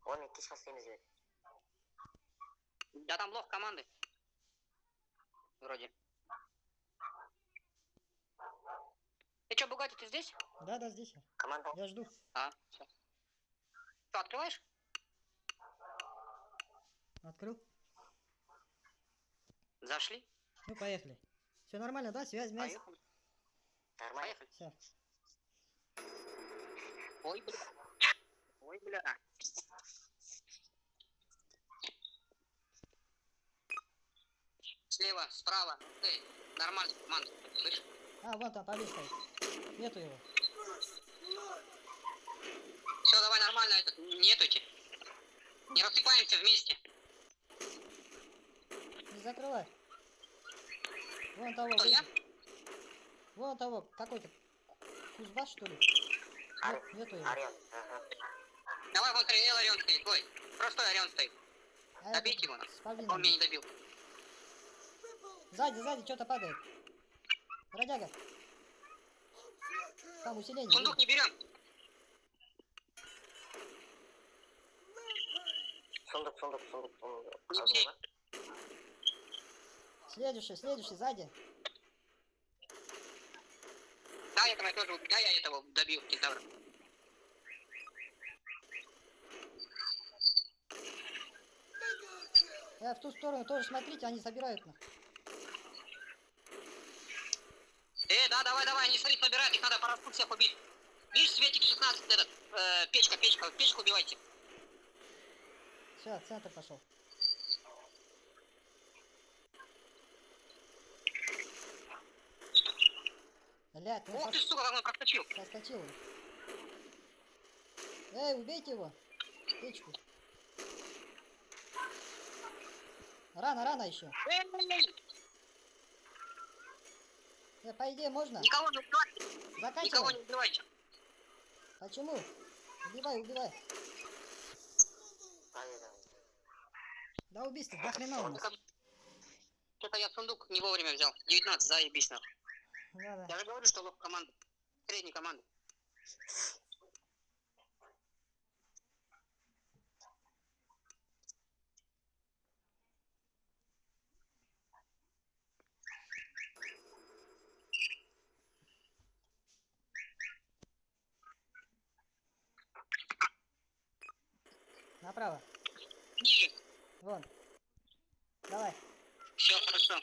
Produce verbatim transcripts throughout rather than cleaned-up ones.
Он и сейчас всем сделает. Да там блок команды. Вроде. Ты что, Бугати, ты здесь? Да, да, здесь. Команда. Я жду. А, все. Что, открываешь? Открыл. Зашли? Ну, поехали. Все нормально, да? Связь, мясь? Поехали. Нормально. Поехали. Все. Ой, бля. Ой, бля. Слева, справа. Эй, нормально, команда. Слышь? А, вон там побег стоит. Нету его. Все, давай нормально, этот, нетуйте. Не рассыпаемся вместе. Не закрывай. Вон того. Кто, я? видишь? Вон того. Какой-то Кузбасс, что ли? Ар... Нет, нету его. Орион. Ага. Давай, вон Эл Орион стоит. Ой, простой Орион стоит. А Добейте это его. с павлином. Он меня не добил. Сзади, сзади что-то падает. Бродяга. Там усиление. Сундук не берем. Сундук, сундук, сундук. сундук. Не Одна, бери. да? Следующий, следующий, сзади. Да, этого я тоже, да, я этого добил, кентавра. Э, в ту сторону тоже смотрите, они собирают нас. Э, да, давай, давай, они смотри, собирают, их надо по всех убить. Видишь, Светик шестнадцать, этот, э, печка, печка, печку убивайте. Все, центр пошел. Блядь, ну Ох ты, сука, как он проскочил. соскочил. Эй, убейте его. Печку. Рано, рано еще. Эй, Э, по идее можно? никого не убивайте, никого Заканчивай. не убивайте. Почему? Убивай, убивай. Победа. Да убийство, до хрена у нас. Что-то я сундук не вовремя взял. девятнадцать, заебись нахуй. Да, да. Я же говорю, что лох команда. Средней команды. Направо. Ниже. Вон. Давай. Все хорошо.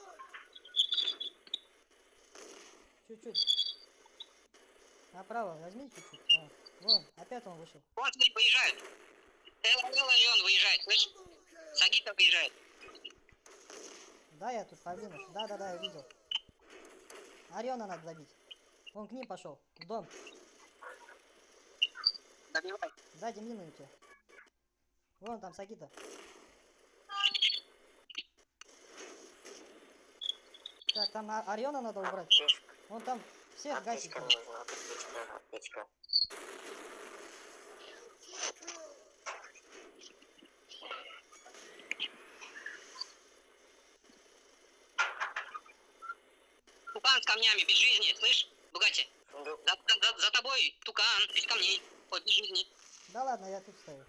Чуть-чуть. Направо возьми чуть-чуть. Вон. Вон. Опять он вышел. Вон, смотри, выезжает. Эл Орион выезжает, слышь? Сагита выезжает. Да, я тут павлинов. Да, да, да, я видел. Ориона надо забить. Он к ним пошел. В дом. Добивай. Сзади мины у тебя. Вон там Сагита. Так, там а- Ориона надо убрать. Печка. Вон там всех гасит. Аптечка нужна. Аптечка, аптечка. Тукан с камнями, без жизни, слышь? Бугати. Сундук. За, за- за тобой тукан, без камней. Ой, без жизни. Да ладно, я тут стою.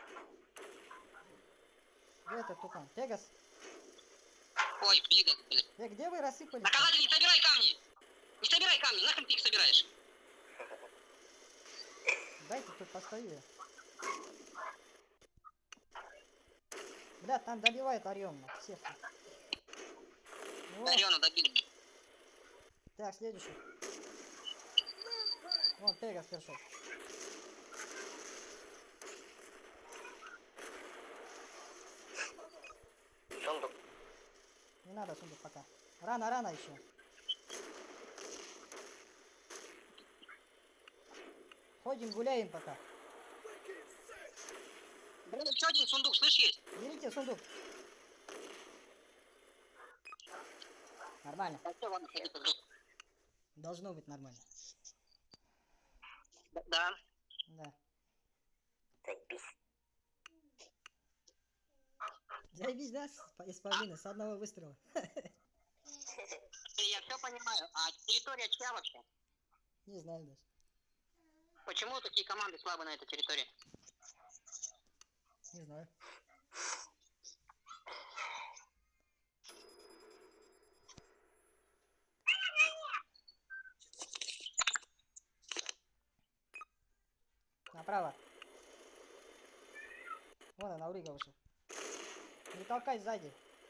Где этот тукан? Пегас? Ой, блин, блин. Э, где вы рассыпались? Наказатель, не собирай камни. Не собирай камни, нахрен ты их собираешь? Дайте тут постою я. Бля, там добивает Орион. Всех. Вот. Ориона добили. Так, следующий. Вон, Пегас пришел. Сундук. Не надо сундук пока. Рано, рано еще. Ходим, гуляем пока. Блин, еще один сундук, слышь, есть? Берите сундук. Нормально. Да, всё, ладно, ходи, ходи. Должно быть нормально. Да. Да. Заебись. Заебись, да? С- по- Из павлина, с одного выстрела. Я все понимаю. А территория чья вообще? Не знаю даже. Почему такие команды слабы на этой территории? Не знаю. Направо. Вон он, Аурига вышел. Не толкай сзади.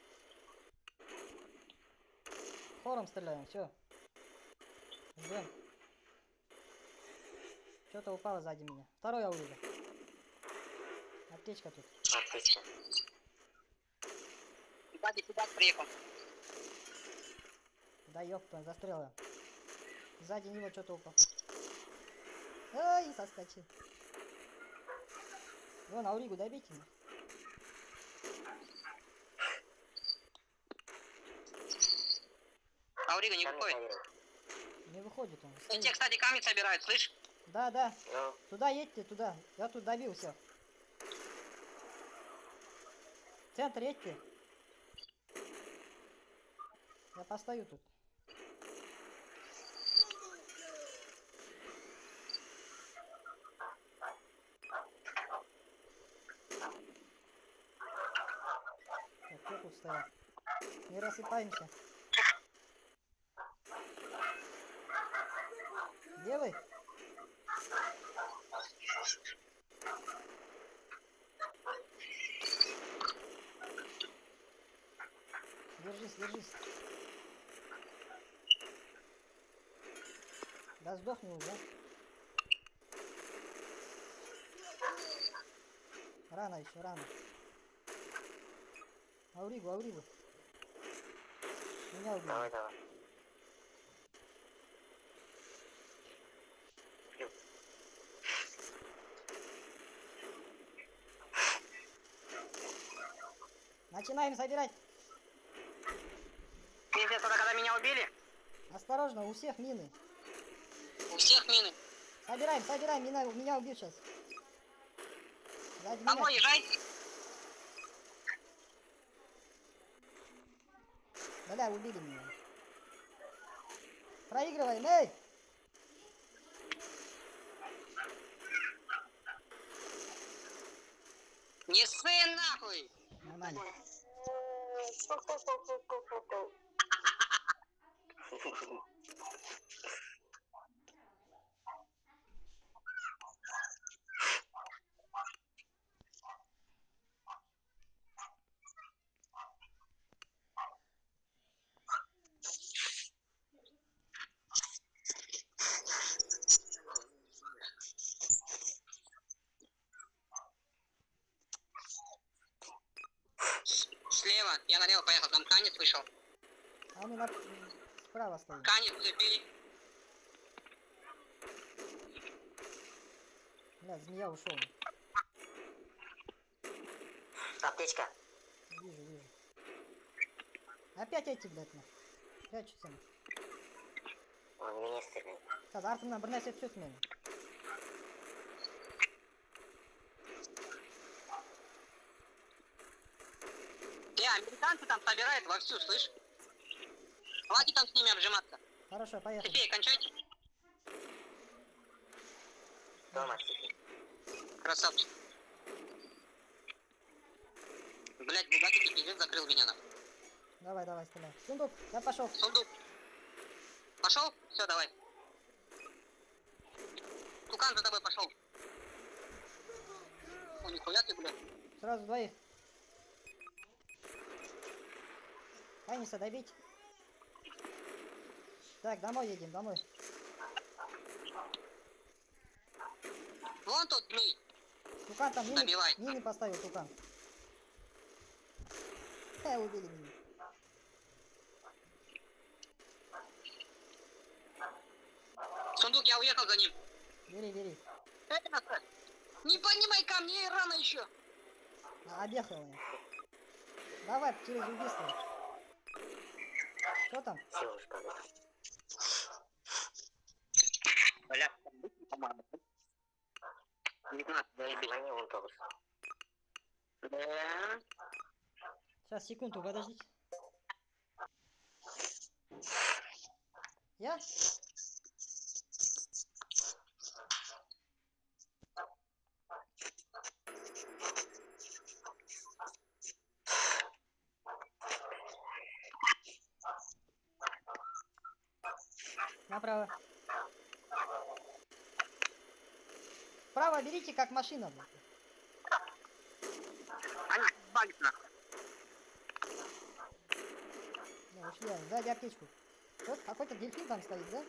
Хором стреляем, все. Ждем. Что-то упало сзади меня. Второй Аурига. Аптечка тут. Аптечка. Сзади сюда приехал. Да ёпта, застряла. Сзади него что-то упало. Ай, соскочил. Вон, Ауригу добейте. Аурига не Камни выходит. собирай. Не выходит он. Э, Те, кстати, камни собирают, слышь? Да, да. Ну, Туда едьте, туда. Я тут добился. В центр едьте. Я постою тут. Так, кто тут стоят? Не рассыпаемся. Где вы? Держись, держись. Да сдохни уже. Рано еще, рано. Ауригу, Ауригу. Меня убили. давай, давай. Начинаем собирать. Пиздец, это когда меня убили? Осторожно, у всех мины. У всех мины. Собираем, собираем, меня, меня убьют сейчас. Сзади меня. Домой езжайте. Бля, убили меня. Проигрываем, эй! Не ссы нахуй. Нормально. Слева, я налево поехал, там канец вышел. А мы на... справа стоим. Канец зацепили. Бля, змея ушел. Аптечка. Вижу, вижу. Опять эти, блядь, на. Прячутся. Он меня стреляет. Kaz артымнан bir нәрсе түседі менің. Не, американцы там собирают вовсю, слышь? Хватит там с ними обжиматься. Хорошо, поехали. София, кончайте. Дома сидит. Красавчик. Блять, Бугатти пиздец закрыл меня на. Давай, давай, стреляй. Сундук, я пошел. Сундук. Пошел? Все, давай. Тукан за тобой пошел. О, нихуя ты, блядь. Сразу двоих. Хайниса добить. Так, домой едем, домой. Вон тот гниль. Тукан там мины, Добивай. мины поставил, Тукан. Э, убили меня. Сундук, я уехал за ним. Бери, бери. Э, не поднимай ко мне, рано еще. А, объехал я. Давай, через убийство. Что там? Все уж как. Бля, по-моему. Не знаю, Не заебись. звони вон того. Да. Сейчас, секунду, подождите. Я? направо. Вправо берите, как машина. блин. Они балят нахуй. Не, ушли, они. Сзади аптечку. Вот какой-то дельфин там стоит, да?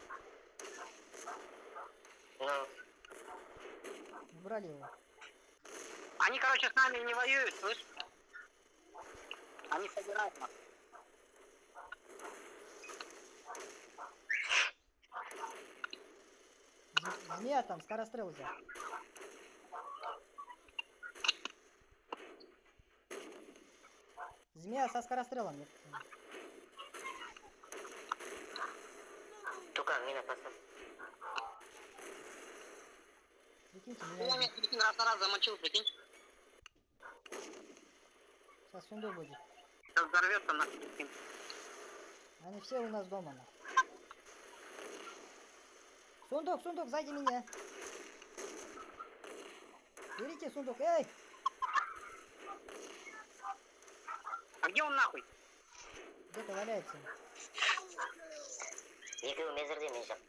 Ну, Убрали его. Они, короче, с нами не воюют, слышь? Они собирают нас. Зм- Змея там, скорострел взял. Змея со скорострелом. я- тукан, мина поставь. Прикиньте, Я меня меня прикинь, раз на раз замочил, прикинь. сейчас сундук будет. Сейчас взорвется нахуй, прикинь. Они все у нас дома. нахуй. Сундук, сундук, сзади меня. Берите сундук, эй! А где он нахуй? Где-то валяется. Екеуі мезірден жапты.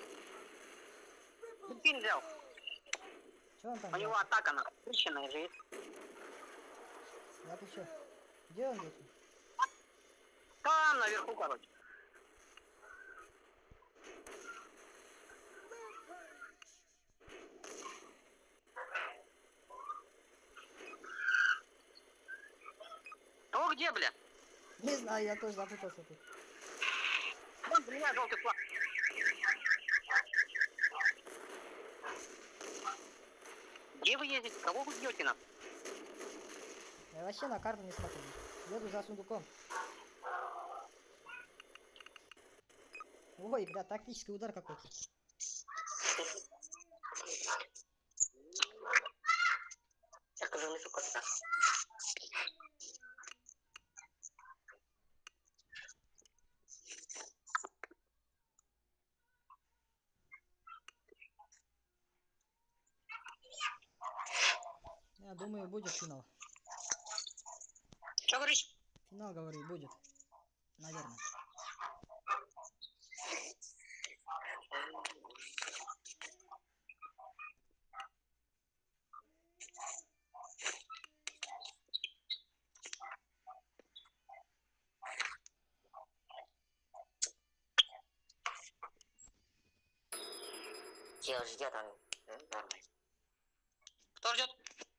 Прикинь взял. Че он там? У него делает? атака нахуй. Трещина же есть. Да ты че? Где он здесь? Там наверху, короче. То где, бля? Не знаю, я тоже запутался тут. Вон, у меня желтый флаг. Где вы ездите? Кого вы бьете нам? Я вообще на карту не смотрю. Еду за сундуком. Ой, бля, тактический удар какой-то. Я кажу, не сукотта. Я думаю, будет финал. Что говоришь? Финал, говорю, будет. Наверное. Чел ждет, он м, нормально. Кто ждет?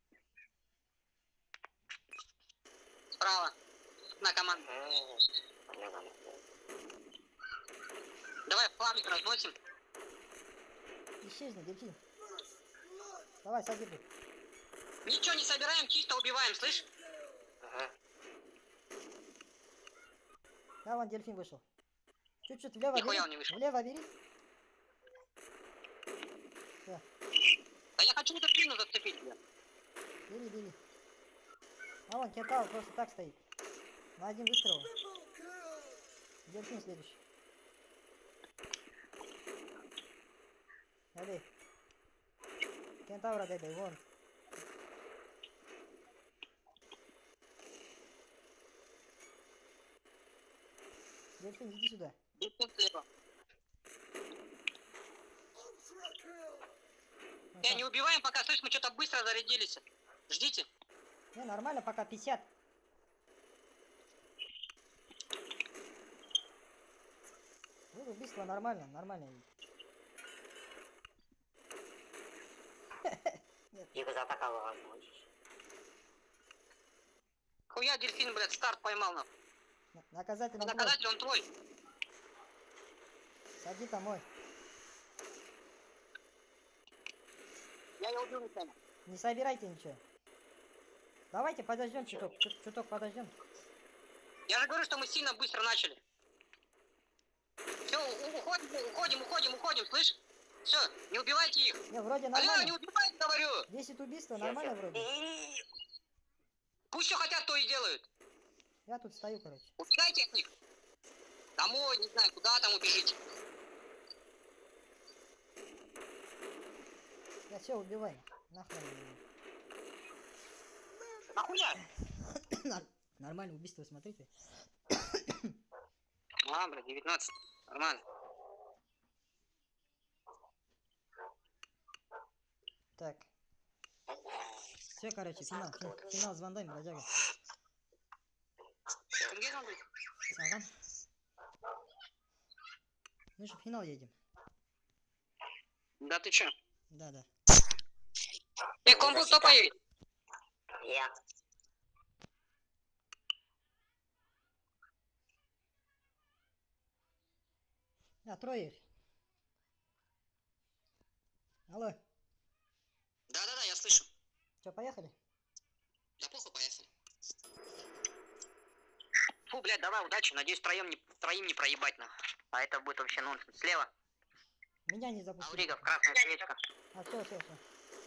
Справа. На команду. М, нормально. Давай фламик разносим. Исчезни, дельфин. Давай, сади тут. Ничего не собираем, чисто убиваем, слышь? Ага. Да, вон дельфин вышел. Чуть-чуть влево Нихуя бери. он не вышел. Влево бери. Да я хочу эту длину зацепить, бля. Бери, бери. А вон кентавр просто так стоит. На один выстрел. Дельфин следующий. Добей. Кентавра добей, вон. Дельфин, иди сюда. Дельфин слева. Вон Э, там. не убиваем пока, слышь, мы что-то быстро зарядились. Ждите. Не, нормально, пока пятьдесят. Ну, убийство нормально, нормально. Его заатаковал, он получишь. Хуя дельфин, блядь, старт поймал нам. На- Наказательный блок. Наказатель, он твой. Сади там мой. Я его убил, Саня. Не собирайте ничего. Давайте подождем чуток, чут- чуток подождем. Я же говорю, что мы сильно быстро начали. Все, уходим, уходим, уходим, уходим, слышь? Все, не убивайте их. Не, вроде Алло, не нормально. убивайте, говорю. десять убийств, Щас, нормально щас. вроде. И- Пусть что хотят, то и делают. Я тут стою, короче. Убегайте от них. Домой, не знаю, куда там убежите. Я все убиваю. Нахрен. Нахуя? Нар- Нормально убийство, смотрите. А, бля, девятнадцать. Нормально. Так. Все, короче, финал. фи- Финал звондай, бродяга. Где он будет? Ага. Мы же в финал едем. Да ты чё? Да, да. Э, комбо кто поедет? Я. А, трое их. Алло. Да-да-да, я слышу. Че, поехали? Да плохо, поехали. Фу, блядь, давай, удачи. Надеюсь, троем не, троим не проебать на. А это будет вообще нонсенс. Слева. Меня не запустили. Ауригов, красная свечка. А, все, все, все.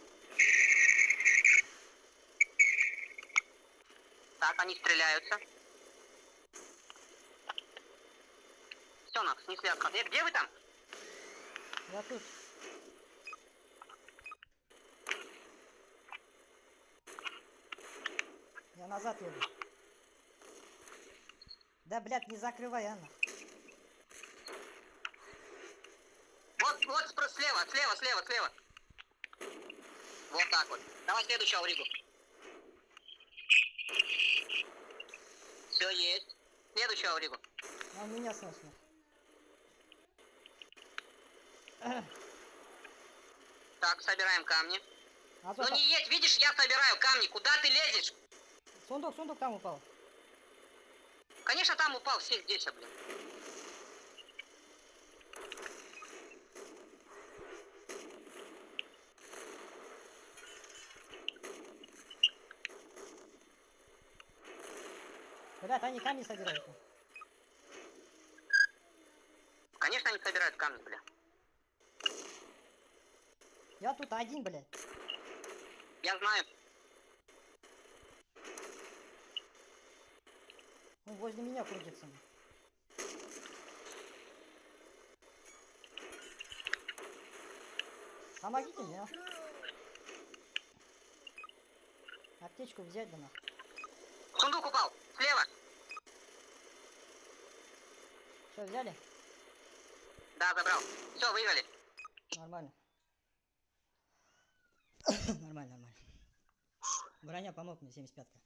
Так, они стреляются. Все, нас снесли от... Э, где вы там? Я тут. Я назад еду. Да, блядь, не закрывай, Анна. Вот, вот, спрос слева, слева, слева, слева. Вот так вот. Давай следующую Ауригу. Все есть. Следующую Ауригу. А у меня сносит. Так, собираем камни. А Ну то не едь, видишь, я собираю камни. Куда ты лезешь? сундук, сундук там упал. Конечно, там упал, все здесь, а, блин. Ребят, они камни собирают. Конечно, они собирают камни, бля. Я тут один, блядь. Я знаю. Он возле меня крутится. Помогите мне, а. Аптечку взять, да нахуй. Сундук упал. Слева. Что, взяли? Да, забрал. Все, выиграли. Нормально. Нормально, нормально. Броня помог мне, семьдесят пятка.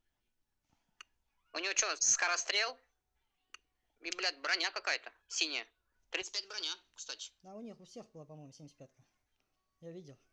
У него что, скорострел? И, блядь, броня какая-то. Синяя. тридцать пять броня, кстати. Да, у них у всех была, по-моему, семьдесят пятка. Я видел.